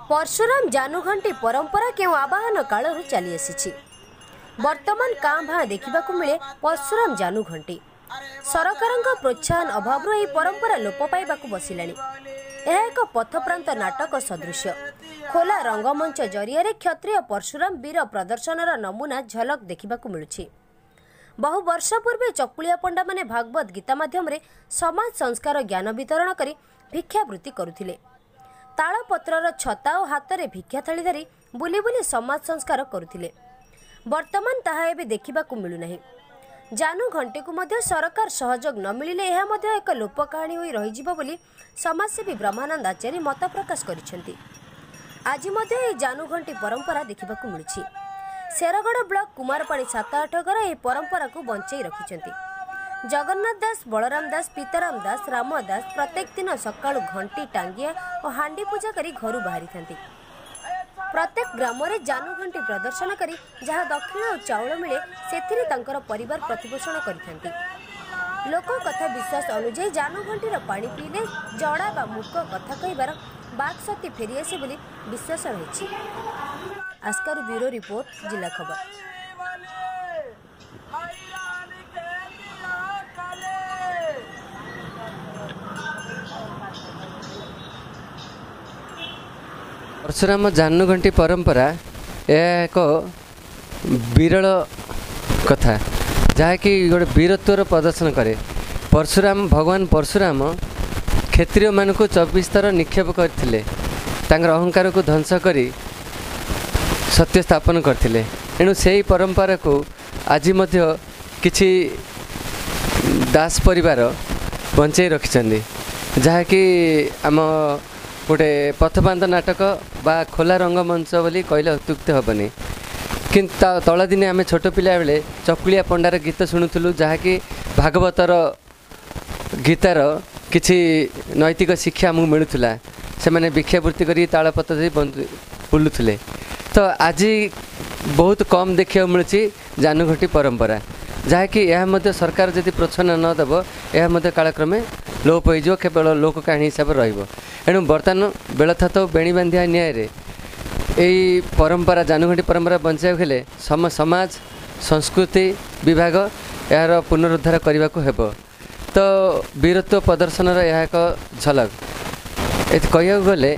परशुराम जानुघंटी परंपरा केउ आवाहन कालरू चली आसी वर्तमान कां भां देखा मिले परशुराम जानुघंटी सरकार प्रोत्साहन अभाव यह परंपरा लोप पाइबा बसिला। यह एक पथप्रांत नाटक सदृश खोला रंगमंच जरिया क्षत्रिय परशुराम वीर प्रदर्शन नमूना झलक देखा मिलूँ। बहु वर्ष पूर्वे चकुलिया पंडा माने भागवत गीता माध्यम समाज संस्कार ज्ञान वितरण कर भिक्षावृत्ति करुथिले। तालपत्रर छता और हाथ में भिक्षा थाली धरी बुली बुली समाज संस्कार करुथिले। वर्तमान ताहा एबे देखिबाकु मिलुना। जानु घंटे को मध्य सरकार सहयोग न मिलिले यह मध्य एक लोप कहानी होई रहिजिबो बोली समाजसेवी ब्रह्मानंद आचार्य मत प्रकाश करिसेंती। आज मध्य ए जानु घंटी परंपरा देखिबाकु मिलुछि। शेरगढ़ ब्लॉक कुमारपाड़ी 7-8 घर यह परंपरा को बंचाई रखिछंती। जगन्नाथ दास, बलराम दास, पीताराम दास, राम दास प्रत्येक दिन सकाळु घंटी टांगिया और हांडी पूजा करी घरू बाहरी थांती। प्रत्येक ग्राम रे जानु घंटी प्रदर्शन करी जहाँ दक्षिण और चाउल मिले सेथिरे तांकर परिवार प्रतिपोषण करिथांती। लोक कथा विश्वास अनुसार जानु घंटीर पानी पीले जड़ा बा मुख कथा कहबार बाक शक्ति फेरी आसे बोली विश्वास रही। आस्कार ब्यूरो रिपोर्ट, जिला खबर। परशुराम जानुघंटी परंपरा यह एक विरल कथा जहाँकि गोटे वीरत्वर प्रदर्शन करे। परशुराम भगवान परशुराम क्षत्रिय मान को 24 थर निक्षेप करथिले, तांकर अहंकार को ध्वंस करी सत्य स्थापन करथिले। एणु से परंपरा को आज मध्य किछि दास परिवार बंचाई रखिछन्ति, जहाँकि आम गोटे पथप्रांत नाटक बा खोला रंगमंच बोली कहले अत्युक्त हेनी। किंतु तल दिने आम छोट पिला बेले चकुलिया पंडार गीत शुणुलु, जहाँकि भागवतर गीतार किछि नैतिक शिक्षा आमको मिलूला। से मैंने भिक्षावृत्ति करी तालपत्र बुलूले। तो आज बहुत कम देखा मिलूँ जानुघंटी परंपरा, जहाँकि यह सरकार जदि प्रोत्साहन नदेव यह कालक्रमे लोप हो केवल लोक कहानी हिसाब रो। एणु बर्तमान बेल था तो बेणी बांधिया न्याय यही परंपरा जानुघंटी परंपरा बचाइक हेले समाज संस्कृति विभाग यार पुनरुद्धार करने को हेब। तो वीरत्व प्रदर्शन यह एक झलक कह गले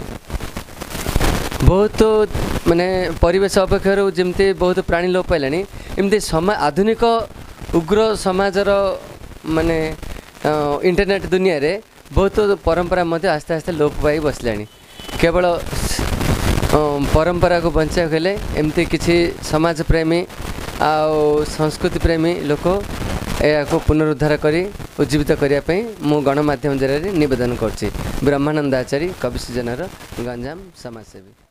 बहुत माने परिवेश अपेक्षा जमती बहुत प्राणी लोप पाइलानी, एमती आधुनिक उग्र समाजर माने इंटरनेट दुनिया रे बहुत परंपरा मध्य आस्ते आस्ते लोप पाई बसला। केवल परंपरा को बचाइक हेले एमती किसी समाज प्रेमी आ संस्कृति प्रेमी लोक या पुनरुद्धार करी उज्जीवित करने मु गणमाध्यम जरिए निवेदन करछि। ब्रह्मानंद आचार्य, कवि सूचनार गंजाम समाजसेवी।